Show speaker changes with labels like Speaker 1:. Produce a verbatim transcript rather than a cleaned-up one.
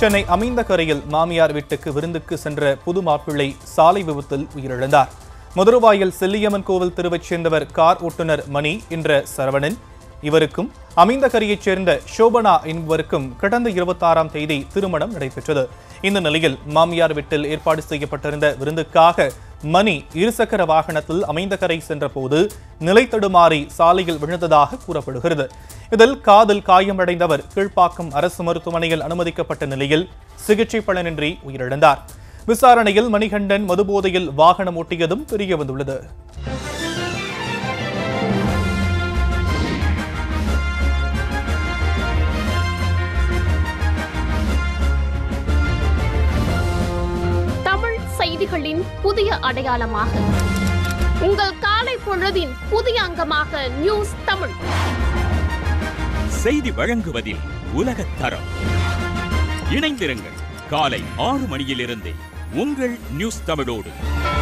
Speaker 1: சென்னை அமைந்தகரையில் மாமியார் வீட்டுக்கு விருந்துக்கு சென்ற புது மாப்பிள்ளை சாலை விபத்தில் உயிரிழந்தார். மதுரவாயல் செல்லியம்மன் கோவில் தெருவைச் சேர்ந்தவர் கார் ஓட்டுநர் மணி என்ற சரவணன். இவருக்கும் அமைந்தகரையைச் சேர்ந்த சோபனா என்பவருக்கும் கடந்த இருபத்தி ஆறாம் தேதி திருமணம் நடைபெற்றது. இந்த நிலையில் மாமியார் வீட்டில் ஏற்பாடு செய்யப்பட்டிருந்த விருந்துக்காக மணி இருசக்கர வாகனத்தில் அமைந்தகரை சென்ற போது நிலை தடுமாறி சாலையில் விழுந்ததாக கூறப்படுகிறது. இதில் காதில் காயமடைந்தவர் கீழ்ப்பாக்கம் அரசு மருத்துவமனையில் அனுமதிக்கப்பட்ட நிலையில் சிகிச்சை பலனின்றி உயிரிழந்தார். விசாரணையில் மணிகண்டன் மதுபோதையில் வாகனம் ஓட்டியதும் தெரியவந்துள்ளது.
Speaker 2: செய்திகளின் புதிய அடையாளமாக உங்கள் காலை பொழுதின் புதிய அங்கமாக நியூஸ் தமிழ்
Speaker 3: செய்தி வழங்குவதில் உலகத் தரம். இணைந்திருங்கள் காலை ஆறு மணியிலிருந்தே உங்கள் நியூஸ் தமிழோடு.